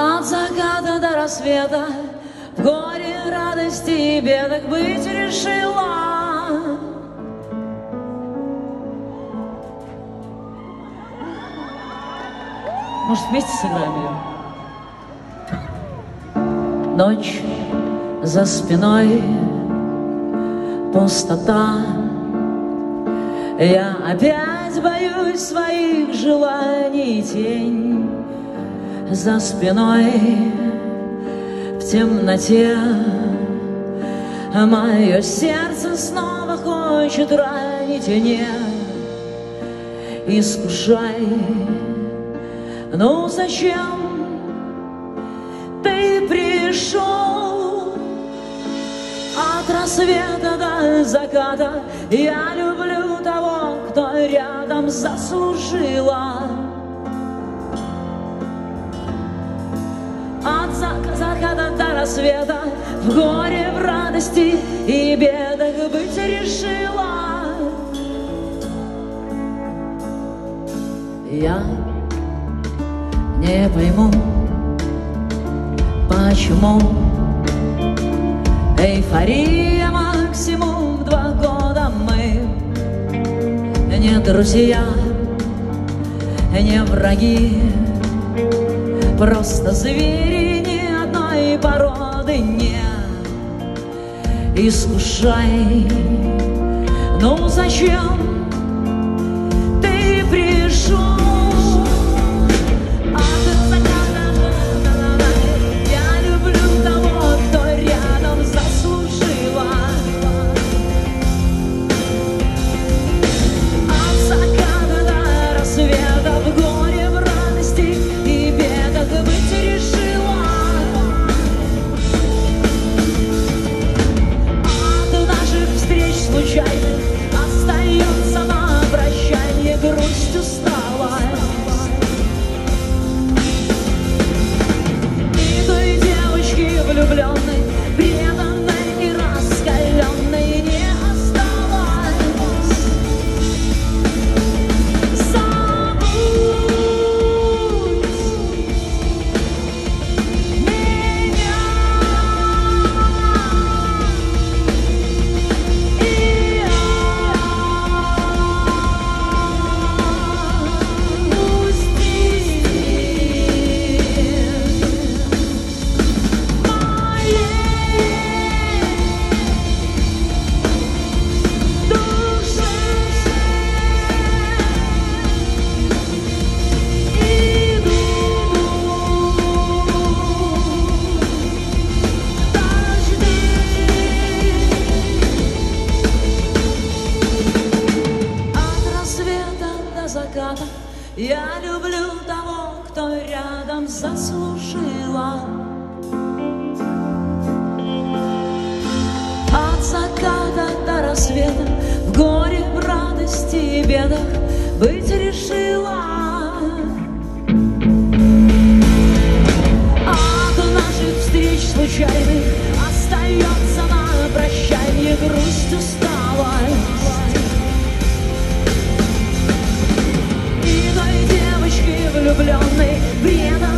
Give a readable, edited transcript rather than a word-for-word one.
От заката до рассвета в горе, радости и бедах быть решила. Может, вместе сыграем ее? Ночь за спиной, пустота. Я опять боюсь своих желаний, тень за спиной. В темноте мое сердце снова хочет ранить. Не искушай, ну зачем ты пришел? От рассвета до заката я люблю того, кто рядом заслужила. От заката до рассвета в горе, в радости и бедах быть решила. Я не пойму, почему эйфория максимум 2 года. Мы не друзья, не враги, просто звери ни одной породы. Не искушай, ну зачем ты пришел? Остается на прощанье грусть, усталость. И той девочки влюбленной, преданной и раскаленной не осталось. Забудь меня. Я люблю того, кто рядом заслужила. От заката до рассвета в горе, в радости и бедах быть решила. От наших встреч случайных остается на прощанье грусть, усталость. Влюбленный, преданный